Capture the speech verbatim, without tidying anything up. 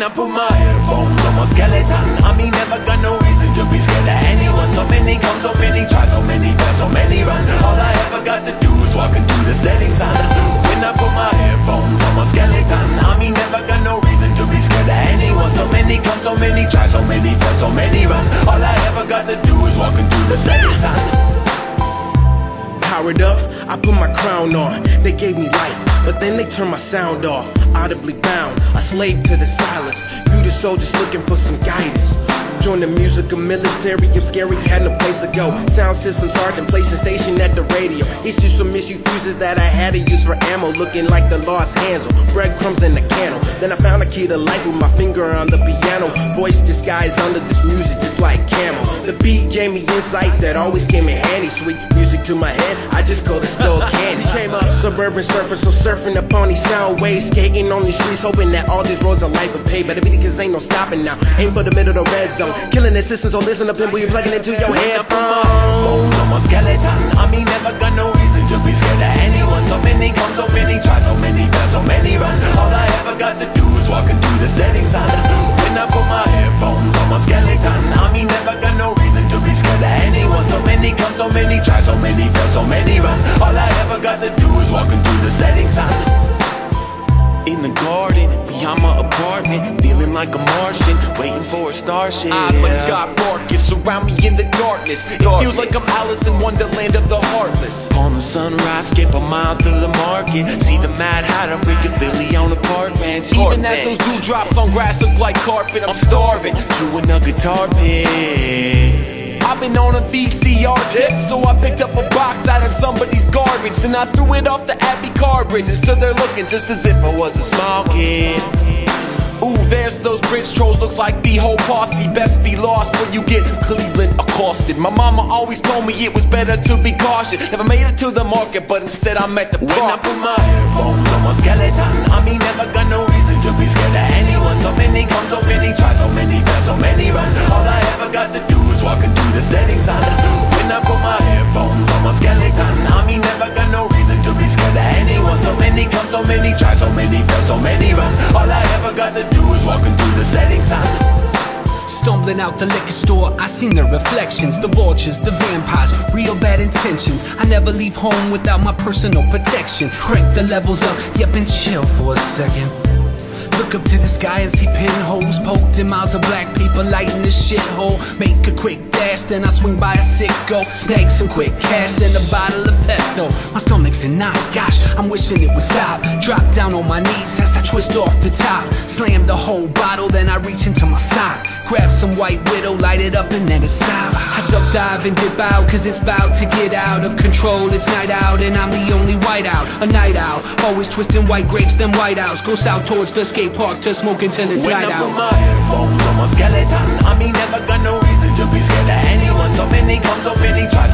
I put my headphones on my skeleton, I mean never got no reason to be scared of anyone. So many come, so many try, so many fail, so many run. All I ever got to do is walk into the settings on. When I put my headphones on my skeleton, I mean never got no reason to be scared of anyone. So many come, so many try, so many fail, so many run. All I ever got to do is walk into the settings on. Powered up, I put my crown on. They gave me life, but then they turned my sound off. Audibly bound, a slave to the silence. You the soldiers looking for some guidance. Join the music of military, if scary had no place to go. Sound system sergeant, placing station at the radio. Issue some issue fuses that I had to use for ammo, looking like the lost Hansel. Breadcrumbs in the candle. Then I found a key to life with my finger on the piano. Voice disguised under this music just like camel. The beat gave me insight that always came in handy. Sweet music to my head, I just called it still candy. Came up suburban surfer, so surfing upon these sound waves. Skating on these streets, hoping that all these roads of life would pay. Better be cause ain't no stopping now. Aim for the middle of the red zone. Killing assistants, so listen up and you're plugging into your headphones. On my skeleton, I mean never got no reason to be scared of anyone. So many come, so many try, so many fail, so many run. All I ever got to do is walk into the settings on. When I put my headphones on my skeleton, I mean never got no reason to be scared of anyone. So many come, so many try, so many fail, so many run. All I ever got to do is walk into the settings on. In the garden, behind my apartment, feeling like a Martian, waiting for a starship. Eyes like Scott Farkas surround me in the darkness. It feels like I'm Alice in Wonderland of the heartless. On the sunrise, skip a mile to the market, see the Mad Hatter freaking Philly on apartments. Even as those dewdrops on grass look like carpet, I'm starving, chewing a guitar pick. I've been on a V C R tip, so I picked up a box out of somebody's garbage. Then I threw it off the Abbey car bridges till they're looking just as if I was a small kid. Ooh, there's those bridge trolls, looks like the whole posse. Best be lost when you get Cleveland accosted. My mama always told me it was better to be cautious. Never made it to the market, but instead I met the When I put my headphones on my skeleton, I mean never got no reason to be scared of anyone. So many come, so many try, so many fail, so many run. All I ever got to do is walk into the settings on. When I put my headphones on my skeleton, I mean never got no reason to be scared of anyone. So many come, so many try, so many fail, so many run. All I ever got to do is walk into the settings on. Stumbling out the liquor store, I seen the reflections, the vultures, the vampires, real bad intentions. I never leave home without my personal protection. Crank the levels up, yep, and chill for a second. Look up to the sky and see pinholes poked in miles of black paper lighting the shithole. Make a quick dash, then I swing by a sicko, snag some quick cash and a bottle of Pepto. My stomach's in knots, gosh, I'm wishing it would stop. Drop down on my knees as I twist off the top. Slam the whole bottle, then I reach into my sock. Grab some White Widow, light it up and then it stops. I duck dive and dip out, cause it's about to get out of control. It's night out and I'm the only white out. A night owl, always twisting white grapes, then white owls. Go south towards the skate park to smoke until it's when night out. When I put my headphones on my skeleton, I mean never got no reason to be scared of anyone. So many come, so many try,